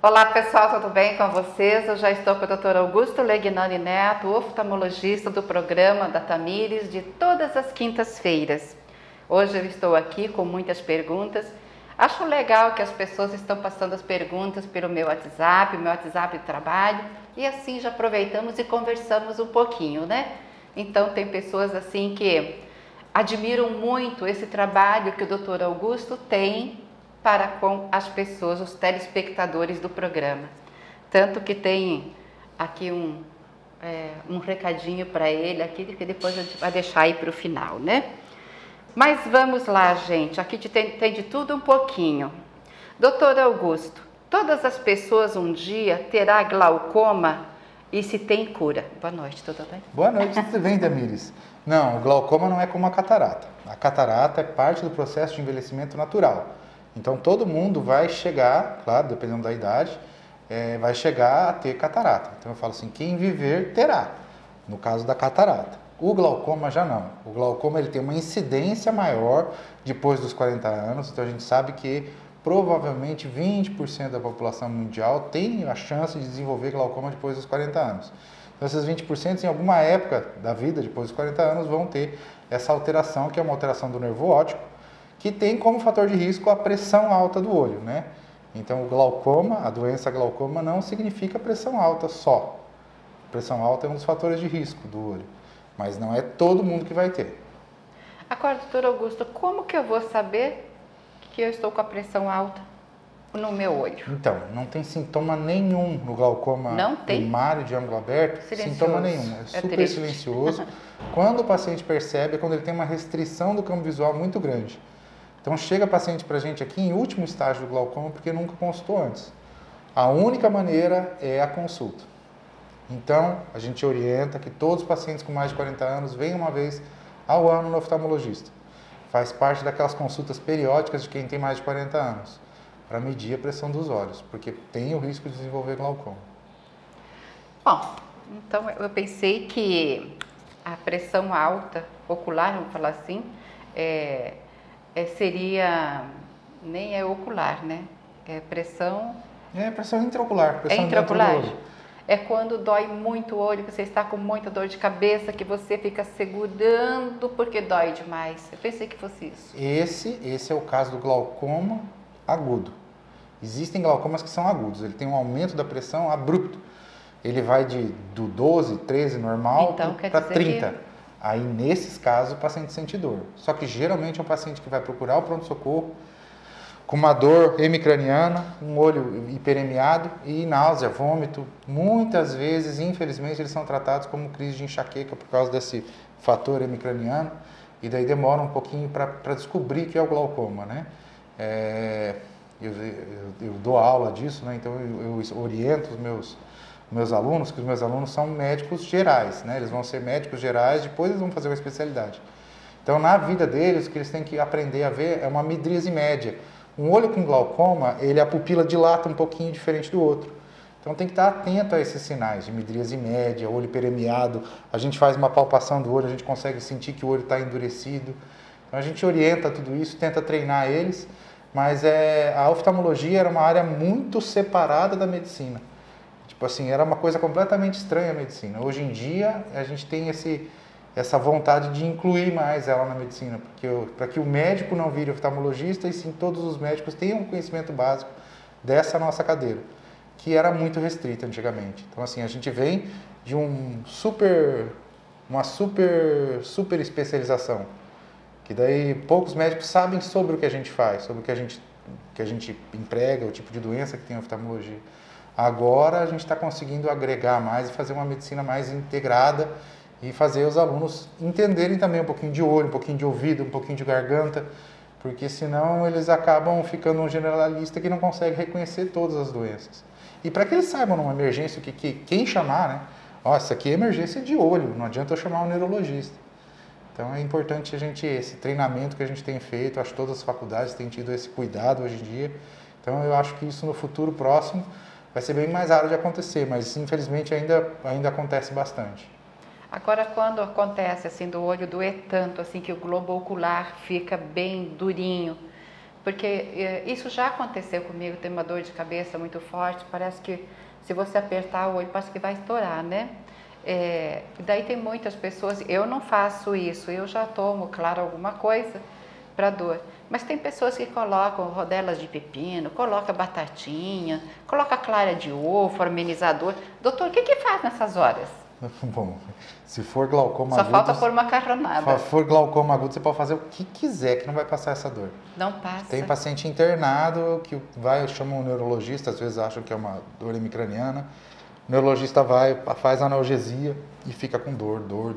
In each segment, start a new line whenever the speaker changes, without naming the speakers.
Olá pessoal, tudo bem com vocês? Eu já estou com o Dr. Augusto Legnani Neto, oftalmologista do programa da Tamires de todas as quintas-feiras. Hoje eu estou aqui com muitas perguntas. Acho legal que as pessoas estão passando as perguntas pelo meu WhatsApp de trabalho, e assim já aproveitamos e conversamos um pouquinho, né? Então tem pessoas assim que admiram muito esse trabalho que o Dr. Augusto tem para com as pessoas, os telespectadores do programa. Tanto que tem aqui um recadinho para ele, aqui que depois a gente vai deixar aí para o final, né? Mas vamos lá, gente, aqui tem de tudo um pouquinho. Doutor Augusto, todas as pessoas um dia terá glaucoma e se tem cura? Boa noite, tudo bem?
Boa noite, tudo bem, Tamires? Não, o glaucoma não é como a catarata. A catarata é parte do processo de envelhecimento natural. Então, todo mundo vai chegar, claro, dependendo da idade, vai chegar a ter catarata. Então, eu falo assim, quem viver terá, no caso da catarata. O glaucoma já não. O glaucoma ele tem uma incidência maior depois dos 40 anos, então a gente sabe que provavelmente 20% da população mundial tem a chance de desenvolver glaucoma depois dos 40 anos. Então, esses 20% em alguma época da vida, depois dos 40 anos, vão ter essa alteração, que é uma alteração do nervo óptico, que tem como fator de risco a pressão alta do olho, né? Então, o glaucoma, a doença glaucoma não significa pressão alta só. Pressão alta é um dos fatores de risco do olho, mas não é todo mundo que vai ter.
Agora, doutor Augusto, como que eu vou saber que eu estou com a pressão alta no meu olho?
Então, não tem sintoma nenhum no glaucoma primário de ângulo aberto,
silencioso.
Sintoma nenhum, é super silencioso. Quando o paciente percebe, é quando ele tem uma restrição do campo visual muito grande. Então, chega paciente para a gente aqui em último estágio do glaucoma porque nunca consultou antes. A única maneira é a consulta. Então, a gente orienta que todos os pacientes com mais de 40 anos venham uma vez ao ano no oftalmologista. Faz parte daquelas consultas periódicas de quem tem mais de 40 anos, para medir a pressão dos olhos, porque tem o risco de desenvolver glaucoma.
Bom, então eu pensei que a pressão alta ocular, vamos falar assim, seria, nem é ocular, né? É pressão...
É pressão intraocular. Pressão
intraocular. É quando dói muito o olho, que você está com muita dor de cabeça, que você fica segurando porque dói demais. Eu pensei que fosse isso.
Esse é o caso do glaucoma agudo. Existem glaucomas que são agudos, ele tem um aumento da pressão abrupto. Ele vai do 12, 13 normal para 30. Que... Aí, nesses casos, o paciente sente dor. Só que, geralmente, é um paciente que vai procurar o pronto-socorro com uma dor hemicraniana, um olho hiperemiado e náusea, vômito. Muitas vezes, infelizmente, eles são tratados como crise de enxaqueca por causa desse fator hemicraniano. E daí demora um pouquinho para descobrir que é o glaucoma, né? Eu dou aula disso, né? Então, eu oriento os meus alunos, que os meus alunos são médicos gerais, né? Eles vão ser médicos gerais, depois eles vão fazer uma especialidade. Então, na vida deles, o que eles têm que aprender a ver é uma midríase média. Um olho com glaucoma, a pupila dilata um pouquinho diferente do outro. Então, tem que estar atento a esses sinais de midríase média, olho hiperemiado. A gente faz uma palpação do olho, a gente consegue sentir que o olho está endurecido. Então, a gente orienta tudo isso, tenta treinar eles, mas a oftalmologia era uma área muito separada da medicina. Tipo assim, era uma coisa completamente estranha a medicina. Hoje em dia, a gente tem essa vontade de incluir mais ela na medicina, para que o médico não vire oftalmologista e sim todos os médicos tenham um conhecimento básico dessa nossa cadeira, que era muito restrita antigamente. Então, assim, a gente vem de uma super especialização, que daí poucos médicos sabem sobre o que a gente faz, sobre o que a gente emprega, o tipo de doença que tem a oftalmologia. Agora a gente está conseguindo agregar mais e fazer uma medicina mais integrada e fazer os alunos entenderem também um pouquinho de olho, um pouquinho de ouvido, um pouquinho de garganta, porque senão eles acabam ficando um generalista que não consegue reconhecer todas as doenças. E para que eles saibam numa emergência quem chamar, né? Ó, isso aqui é emergência de olho, não adianta eu chamar um neurologista. Então é importante esse treinamento que a gente tem feito, acho que todas as faculdades têm tido esse cuidado hoje em dia. Então eu acho que isso no futuro próximo vai ser bem mais raro de acontecer, mas infelizmente ainda acontece bastante.
Agora, quando acontece assim do olho doer tanto, assim que o globo ocular fica bem durinho, Porque isso já aconteceu comigo, tem uma dor de cabeça muito forte, parece que se você apertar o olho, parece que vai estourar, né? Daí tem muitas pessoas, eu não faço isso, eu já tomo, claro, alguma coisa para dor. Mas tem pessoas que colocam rodelas de pepino, coloca batatinha, coloca clara de ovo, amenizador. Doutor, o que faz nessas horas?
Bom, se for glaucoma
Só
agudo...
falta pôr macarronada.
Se for glaucoma agudo, você pode fazer o que quiser, que não vai passar essa dor.
Não passa.
Tem paciente internado que vai, chama um neurologista, às vezes acham que é uma dor hemicraniana. O neurologista vai, faz analgesia e fica com dor.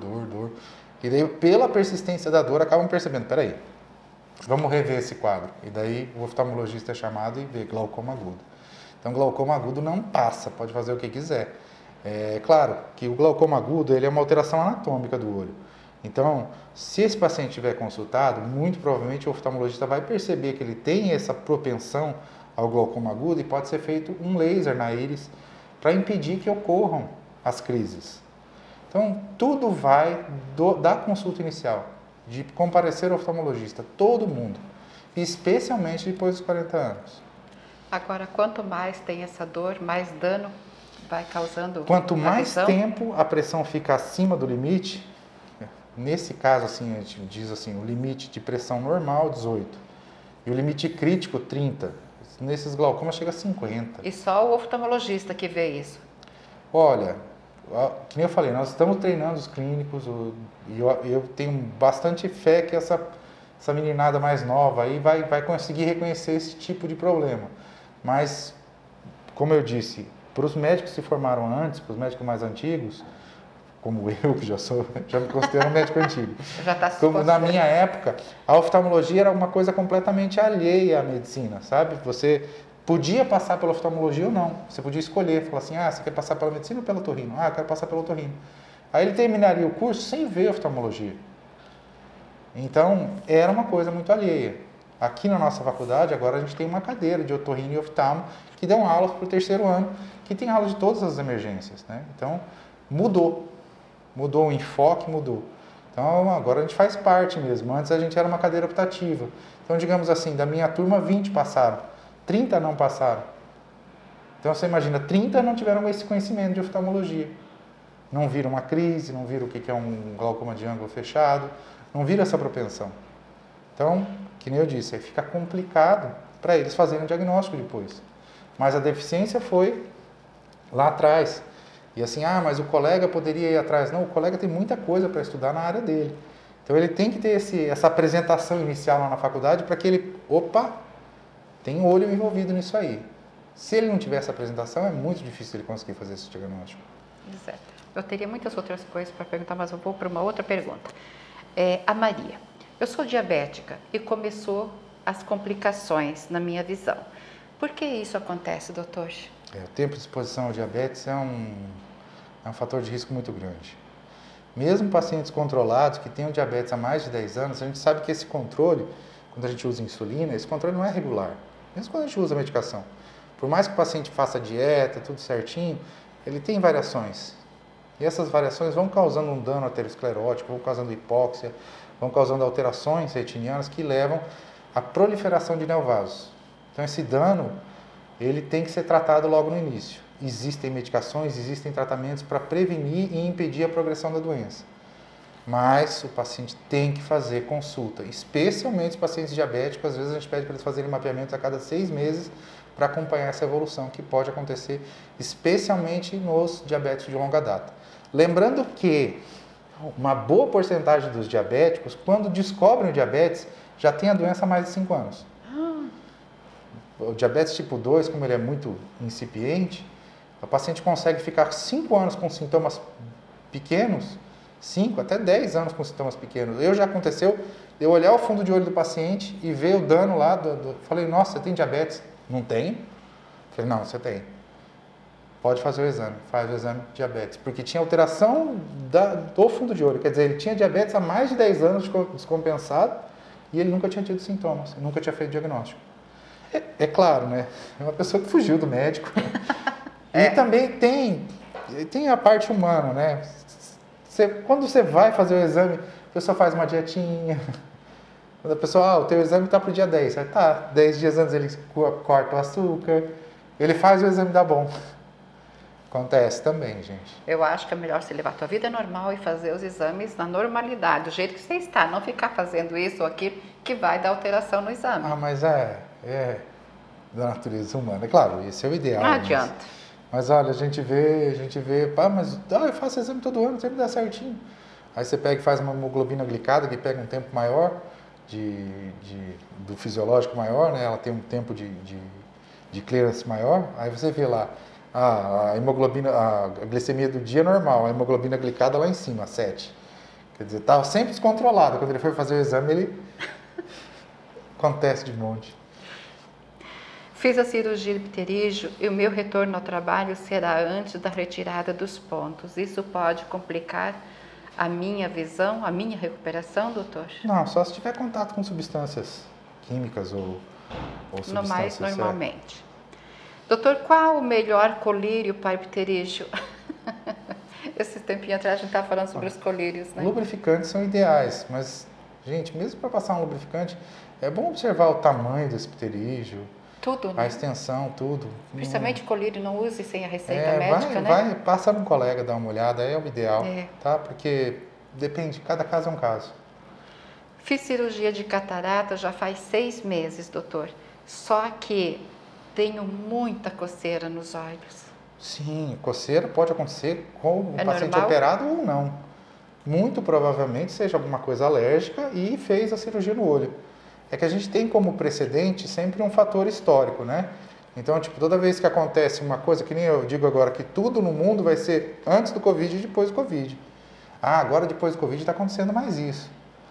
E daí, pela persistência da dor, acabam percebendo, peraí, vamos rever esse quadro. E daí o oftalmologista é chamado e vê glaucoma agudo. Então, glaucoma agudo não passa, pode fazer o que quiser. É claro que o glaucoma agudo ele é uma alteração anatômica do olho. Então, se esse paciente tiver consultado, muito provavelmente o oftalmologista vai perceber que ele tem essa propensão ao glaucoma agudo e pode ser feito um laser na íris para impedir que ocorram as crises. Então, tudo vai da consulta inicial, de comparecer ao oftalmologista, todo mundo, especialmente depois dos 40 anos.
Agora, quanto mais tem essa dor, mais dano vai causando.
Quanto mais tempo a pressão fica acima do limite, nesse caso, assim, a gente diz assim, o limite de pressão normal, 18, e o limite crítico, 30. Nesses glaucomas chega a 50.
E só o oftalmologista que vê isso?
Olha, que nem eu falei, nós estamos treinando os clínicos e eu tenho bastante fé que essa meninada mais nova aí vai conseguir reconhecer esse tipo de problema. Mas, como eu disse, para os médicos que se formaram antes, para os médicos mais antigos, como eu, que já me considero um médico antigo.
Já está se
como na minha época, a oftalmologia era uma coisa completamente alheia à medicina, sabe? Você podia passar pela oftalmologia ou não. Você podia escolher, falar assim, você quer passar pela medicina ou pelo otorrino? Eu quero passar pelo otorrino. Aí ele terminaria o curso sem ver oftalmologia. Então, era uma coisa muito alheia. Aqui na nossa faculdade, agora a gente tem uma cadeira de otorrino e oftalmo que dão aulas para o terceiro ano, que tem aula de todas as emergências, né? Então, mudou o enfoque, mudou. Então, agora a gente faz parte mesmo. Antes a gente era uma cadeira optativa. Então, digamos assim, da minha turma, 20 passaram, 30 não passaram. Então, você imagina, 30 não tiveram esse conhecimento de oftalmologia. Não viram uma crise, não viram o que é um glaucoma de ângulo fechado, não viram essa propensão. Então, que nem eu disse, aí fica complicado para eles fazerem o diagnóstico depois. Mas a deficiência foi lá atrás. E assim, mas o colega poderia ir atrás. Não, o colega tem muita coisa para estudar na área dele. Então ele tem que ter essa apresentação inicial lá na faculdade para que ele, tem um olho envolvido nisso aí. Se ele não tiver essa apresentação, é muito difícil ele conseguir fazer esse diagnóstico.
Certo. Eu teria muitas outras coisas para perguntar, mas eu vou para uma outra pergunta. A Maria, eu sou diabética e começou as complicações na minha visão. Por que isso acontece, doutor?
O tempo de exposição ao diabetes é um fator de risco muito grande. Mesmo pacientes controlados que tenham diabetes há mais de 10 anos, a gente sabe que esse controle, quando a gente usa insulina, esse controle não é regular. Mesmo quando a gente usa a medicação. Por mais que o paciente faça dieta, tudo certinho, ele tem variações. E essas variações vão causando um dano aterosclerótico, vão causando hipóxia, vão causando alterações retinianas que levam à proliferação de neovasos. Então esse dano, ele tem que ser tratado logo no início. Existem medicações, existem tratamentos para prevenir e impedir a progressão da doença. Mas o paciente tem que fazer consulta, especialmente os pacientes diabéticos. Às vezes a gente pede para eles fazerem mapeamento a cada 6 meses para acompanhar essa evolução que pode acontecer, especialmente nos diabéticos de longa data. Lembrando que uma boa porcentagem dos diabéticos, quando descobrem o diabetes, já tem a doença há mais de 5 anos. O diabetes tipo 2, como ele é muito incipiente, o paciente consegue ficar 5 anos com sintomas pequenos, 5 até 10 anos com sintomas pequenos. Já aconteceu eu olhar o fundo de olho do paciente e ver o dano lá, falei, nossa, você tem diabetes? Não tem? Falei, não, você tem. Pode fazer o exame, faz o exame de diabetes, porque tinha alteração do fundo de olho, quer dizer, ele tinha diabetes há mais de 10 anos descompensado e ele nunca tinha tido sintomas, nunca tinha feito diagnóstico. É claro, né? É uma pessoa que fugiu do médico. E também tem a parte humana, né? Quando você vai fazer o exame, a pessoa faz uma dietinha, Quando a pessoa, o teu exame está para o dia 10. Aí tá, 10 dias antes ele corta o açúcar, ele faz o exame dá bom. Acontece também, gente.
Eu acho que é melhor você levar a tua vida normal e fazer os exames na normalidade, do jeito que você está. Não ficar fazendo isso ou aquilo que vai dar alteração no exame.
Ah, mas é da natureza humana. É claro, esse é o ideal.
Não adianta.
Mas olha, a gente vê, eu faço exame todo ano, sempre dá certinho. Aí você pega e faz uma hemoglobina glicada, que pega um tempo maior, do fisiológico maior, né? Ela tem um tempo de clearance maior. Aí você vê lá, a hemoglobina, a glicemia do dia é normal, a hemoglobina glicada lá em cima, 7. Quer dizer, estava sempre descontrolado. Quando ele foi fazer o exame, ele acontece de monte.
Fiz a cirurgia de pterígio e o meu retorno ao trabalho será antes da retirada dos pontos. Isso pode complicar a minha visão, a minha recuperação, doutor?
Não, só se tiver contato com substâncias químicas ou substâncias...
No mais normalmente. Doutor, qual o melhor colírio para pterígio? Esse tempinho atrás a gente estava falando sobre os colírios, né?
Lubrificantes são ideais, mas, gente, mesmo para passar um lubrificante, é bom observar o tamanho desse pterígio,
tudo, né?
A extensão, tudo.
Principalmente colírio, não use sem a receita médica, né?
Passa num colega, dá uma olhada, é o ideal, tá? Porque depende, cada caso é um caso.
Fiz cirurgia de catarata já faz 6 meses, doutor. Só que tenho muita coceira nos olhos.
Sim, coceira pode acontecer com o paciente
normal?
operado ou não. Muito provavelmente seja alguma coisa alérgica e fez a cirurgia no olho. É que a gente tem como precedente sempre um fator histórico, né? Então, tipo, toda vez que acontece uma coisa, que nem eu digo agora, que tudo no mundo vai ser antes do Covid e depois do Covid. Ah, agora depois do Covid está acontecendo mais isso.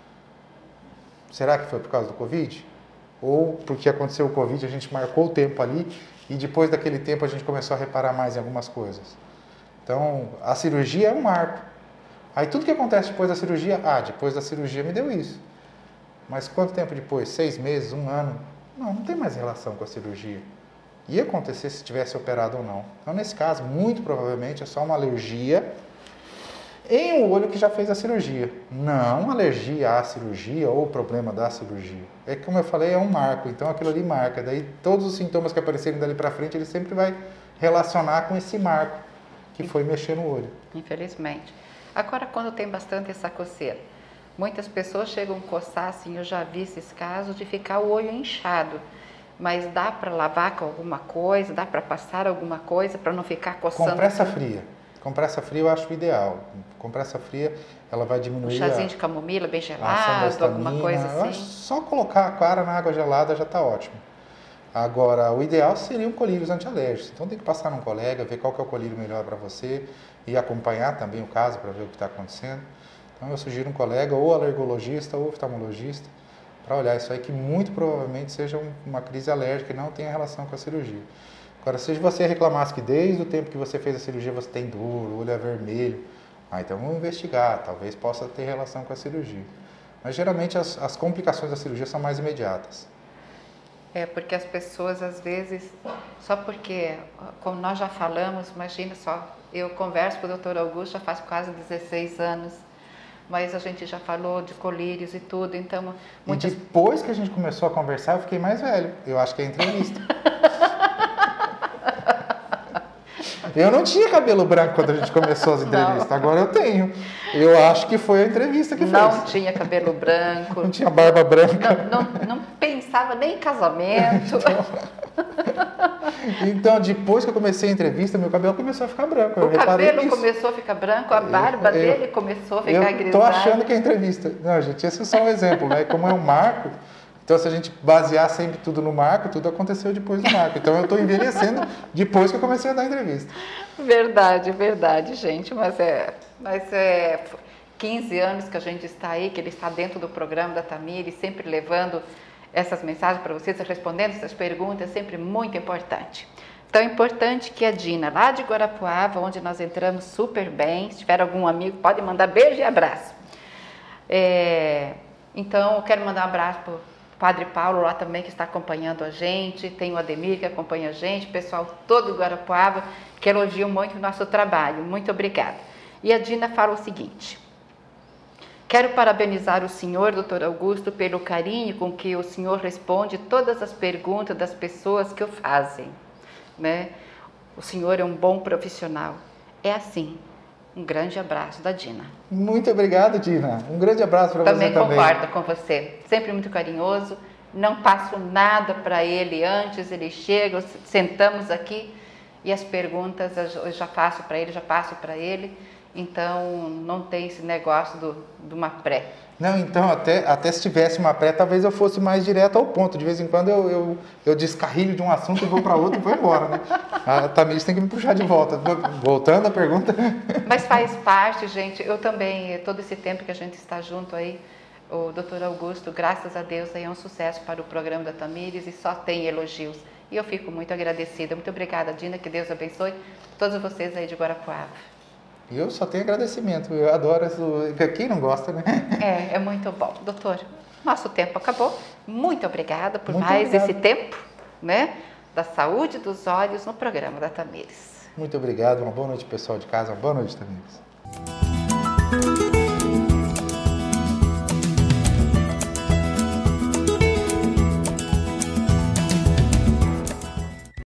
Será que foi por causa do Covid? Ou porque aconteceu o Covid, a gente marcou o tempo ali e depois daquele tempo a gente começou a reparar mais em algumas coisas. Então, a cirurgia é um marco. Aí tudo que acontece depois da cirurgia, depois da cirurgia me deu isso. Mas quanto tempo depois? 6 meses, 1 ano? Não tem mais relação com a cirurgia. Ia acontecer se tivesse operado ou não. Então, nesse caso, muito provavelmente é só uma alergia em um olho que já fez a cirurgia. Não alergia à cirurgia ou problema da cirurgia. É que, como eu falei, é um marco. Então, aquilo ali marca. Daí, todos os sintomas que aparecerem dali para frente, ele sempre vai relacionar com esse marco que foi mexer no olho.
Infelizmente. Agora, quando tem bastante essa coceira, muitas pessoas chegam a coçar, assim, eu já vi esses casos de ficar o olho inchado. Mas dá para lavar com alguma coisa, dá para passar alguma coisa para não ficar coçando?
Compressa fria. Compressa fria eu acho ideal. Compressa fria, ela vai diminuir
um chazinho de camomila bem
a ação
gelado,
histamina.
alguma coisa
Eu acho
assim?
só colocar a cara na água gelada já está ótimo. Agora, o ideal seriam colírios antialérgicos. Então tem que passar num colega, ver qual que é o colírio melhor para você e acompanhar também o caso para ver o que está acontecendo. Então eu sugiro um colega, ou alergologista ou oftalmologista, para olhar isso aí, que muito provavelmente seja uma crise alérgica e não tenha relação com a cirurgia. Agora, se você reclamasse que desde o tempo que você fez a cirurgia você tem dor, o olho é vermelho, então vamos investigar, talvez possa ter relação com a cirurgia. Mas geralmente as complicações da cirurgia são mais imediatas.
É, porque as pessoas às vezes, só porque, como nós já falamos, imagina só, eu converso com o Dr. Augusto já faz quase 16 anos, mas a gente já falou de colírios e tudo, então...
Muitas... E depois que a gente começou a conversar, eu fiquei mais velho. Eu acho que é entrevista. Eu não tinha cabelo branco quando a gente começou as entrevistas, agora eu tenho. Eu acho que foi a entrevista que fez.
Não tinha cabelo branco.
Não tinha barba branca.
Não pensava nem em casamento.
Então, depois que eu comecei a entrevista, meu cabelo começou a ficar branco.
O cabelo começou a ficar branco, a barba dele começou a ficar grisalha.
Eu tô achando que é entrevista. Não, gente, esse é só um exemplo, né? Como é um marco, então se a gente basear sempre tudo no marco, tudo aconteceu depois do marco. Então eu tô envelhecendo depois que eu comecei a dar entrevista.
Verdade, gente. Mas é 15 anos que a gente está aí, que ele está dentro do programa da Tamires, sempre levando essas mensagens para vocês, respondendo essas perguntas, sempre muito importante. Tão importante que a Dina, lá de Guarapuava, onde nós entramos super bem, se tiver algum amigo, pode mandar beijo e abraço. Então, eu quero mandar um abraço para o Padre Paulo lá também, que está acompanhando a gente, tem o Ademir que acompanha a gente, o pessoal todo do Guarapuava, que elogiam muito o nosso trabalho. Muito obrigada. E a Dina fala o seguinte: Quero parabenizar o senhor, doutor Augusto, pelo carinho com que o senhor responde todas as perguntas das pessoas que o fazem, né? O senhor é um bom profissional. É assim. Um grande abraço da Dina.
Muito obrigado, Dina. Um grande abraço para você também.
Também concordo com você. Sempre muito carinhoso. Não passo nada para ele antes, ele chega, sentamos aqui e as perguntas eu já faço para ele, já passo para ele. Então, não tem esse negócio de uma pré.
Não, então, até se tivesse uma pré, talvez eu fosse mais direto ao ponto. De vez em quando eu descarrilho de um assunto e vou para outro e vou embora, né? A Tamires tem que me puxar de volta. Voltando à pergunta.
Mas faz parte, gente. Eu também, todo esse tempo que a gente está junto aí, o doutor Augusto, graças a Deus, aí é um sucesso para o programa da Tamires e só tem elogios. E eu fico muito agradecida. Muito obrigada, Dina. Que Deus abençoe todos vocês aí de Guarapuava.
Eu só tenho agradecimento, eu adoro isso. Quem não gosta, né?
É muito bom. Doutor, nosso tempo acabou. Muito obrigada por mais esse tempo, né? Da saúde dos olhos no programa da Tamires.
Muito obrigado, uma boa noite pessoal de casa, uma boa noite, Tamires.